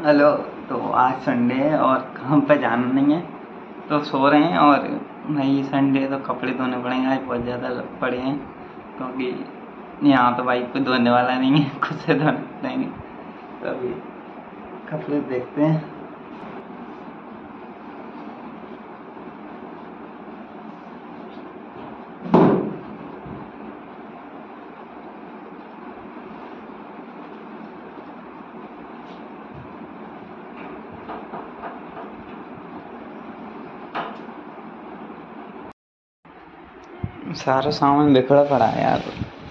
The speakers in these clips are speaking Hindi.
हेलो। तो आज संडे है और काम पे जाना नहीं है तो सो रहे हैं। और भाई संडे तो कपड़े धोने पड़ेंगे, आज बहुत ज़्यादा पड़े हैं क्योंकि यहाँ तो भाई कोई धोने वाला नहीं है, खुद से धोने पड़ेंगे। तो अभी कपड़े देखते हैं। सारा सामान बिखरा पड़ा है यार।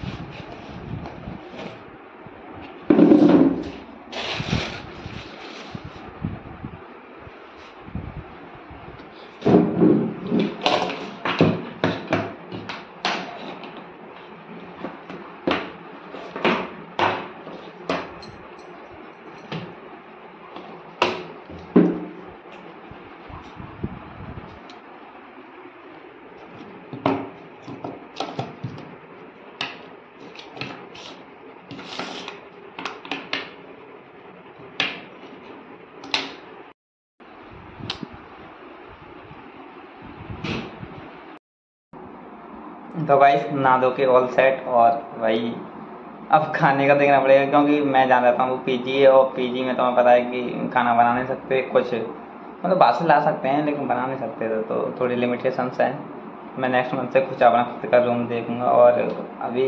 तो भाई नहा धो के ऑल सेट। और भाई अब खाने का देखना पड़ेगा क्योंकि मैं जान रहता हूँ पीजी है और पीजी में तुम्हें पता है कि खाना बना नहीं सकते। कुछ मतलब बाहर ला सकते हैं लेकिन बना नहीं सकते थे, तो थोड़ी लिमिटेशंस हैं। मैं नेक्स्ट मंथ से कुछ अपना खुद का रूम देखूंगा। और अभी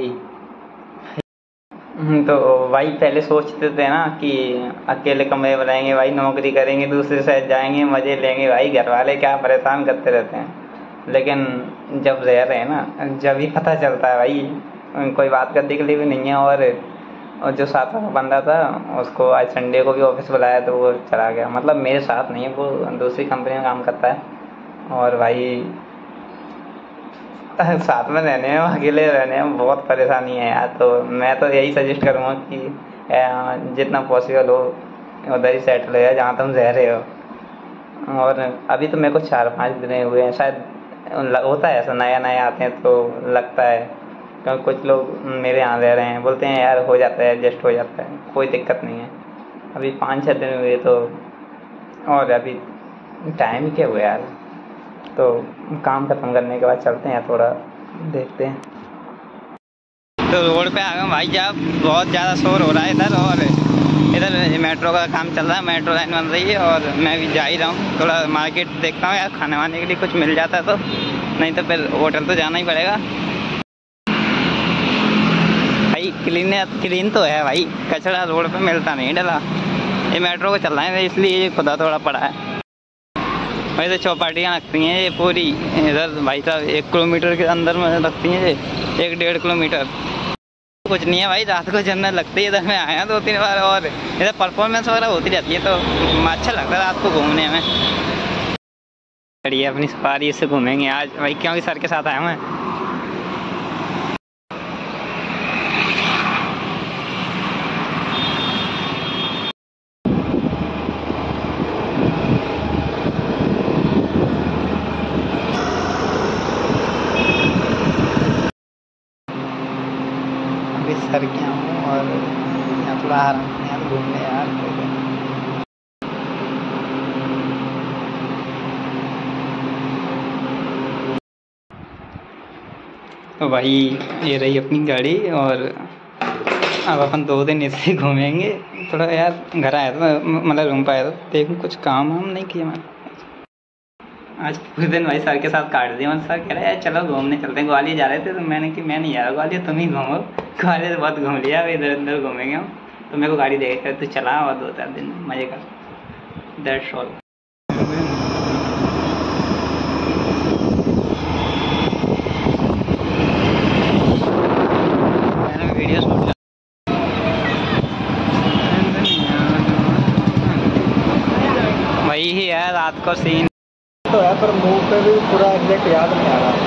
तो भाई पहले सोचते थे ना कि अकेले कमरे बनाएंगे, भाई नौकरी करेंगे, दूसरे शहर जाएंगे, मज़े लेंगे। भाई घर वाले क्या परेशान करते रहते हैं, लेकिन जब रह रहे हैं ना जब ही पता चलता है भाई कोई बात करने के लिए भी नहीं है। और जो साथ का बंदा था उसको आज संडे को भी ऑफिस बुलाया तो वो चला गया। मतलब मेरे साथ नहीं है, वो दूसरी कंपनी में काम करता है। और भाई साथ में रहने में अकेले रहने में बहुत परेशानी है यार। तो मैं तो यही सजेस्ट करूँगा कि जितना पॉसिबल हो उधर ही सेटल हो जाए जहाँ तुम रह रहे हो। और अभी तो मेरे को 4-5 दिन हुए हैं शायद। होता है ऐसा, नया नया आते हैं तो लगता है क्योंकि कुछ लोग मेरे यहाँ रह रहे हैं बोलते हैं यार हो जाता है, एडजस्ट हो जाता है, कोई दिक्कत नहीं है। अभी 5-6 दिन हुए तो। और अभी टाइम क्या हुआ यार, तो काम खत्म करने के बाद चलते हैं, थोड़ा देखते हैं। तो रोड पे आ गए भाई साहब, बहुत ज़्यादा शोर हो रहा है इधर। और इधर मेट्रो का काम चल रहा है, मेट्रो लाइन बन रही है और मैं भी जा ही रहा हूँ। थोड़ा मार्केट देखता हूँ यार, खाने वाने के लिए कुछ मिल जाता है तो, नहीं तो फिर होटल तो जाना ही पड़ेगा। भाई क्लीन तो है भाई, कचरा रोड पे मिलता नहीं डला। ये मेट्रो को चल रहा है इसलिए ये खुदा थोड़ा पड़ा है। भाई तो चौपाटियाँ लगती हैं ये पूरी इधर भाई साहब, 1 किलोमीटर के अंदर में लगती हैं ये, 1-1.5 किलोमीटर। कुछ नहीं है भाई, रात को जन्नत लगती है। इधर मैं आया 2-3 बार और इधर परफॉर्मेंस वगैरह होती रहती है तो अच्छा लगता है रात को घूमने में। बढ़िया अपनी सफारी से घूमेंगे आज भाई, क्योंकि सर के साथ आया मैं। अभी सर गया हूँ और यहाँ थोड़ा आराम यहाँ तो घूमने यार। तो भाई ये रही अपनी गाड़ी और अब अपन 2 दिन इसे घूमेंगे। थोड़ा यार घर आया था, मतलब रूम पर आया था, देखूँ कुछ काम वाम नहीं किया मैंने आज पूरे दिन। भाई सर के साथ काट दिया। मतलब सर कह रहे यार चलो घूमने चलते हैं, ग्वालियर जा रहे थे तो मैंने कि मैं नहीं जा रहा ग्वालियर, तुम ही घूमो। ग्वालियर बहुत घूम लिया, अब इधर उधर घूमेंगे हम। तो मेरे को गाड़ी दे कर तू चला और 2-4 दिन मज़े कर। That's all. मैंने वीडियो शूट वही ही है रात को सीन तो है, पर मुंह पे भी पूरा एग्जैक्ट याद नहीं आ रहा।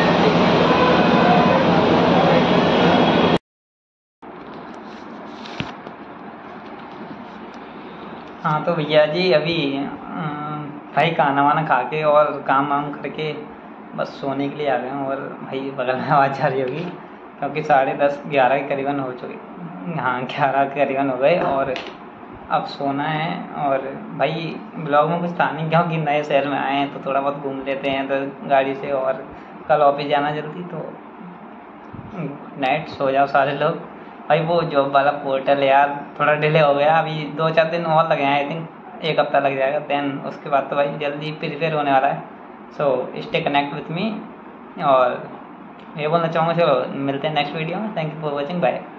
हाँ तो भैया जी अभी भाई खाना वाना खा के और काम वाम करके बस सोने के लिए आ गए हैं। और भाई बगल में आवाज़ आ रही होगी क्योंकि 10:30-11 के करीबन हो चुकी। हाँ 11 के करीबन हो गए। और अब सोना है। और भाई ब्लॉग में कुछ था नहीं क्योंकि नए शहर में आए हैं तो थोड़ा बहुत घूम लेते हैं तो गाड़ी से, और कल ऑफिस जाना जल्दी, तो नाइट सो जाओ सारे लोग। भाई वो जॉब वाला पोर्टल यार थोड़ा डिले हो गया, अभी 2-4 दिन और लगे हैं, आई थिंक 1 हफ्ता लग जाएगा, देन उसके बाद तो भाई जल्दी प्रिपेयर होने वाला है। So stay connect with me. और ये बोलना चाहूँगा, चलो मिलते हैं नेक्स्ट वीडियो में। Thank you for watching, bye.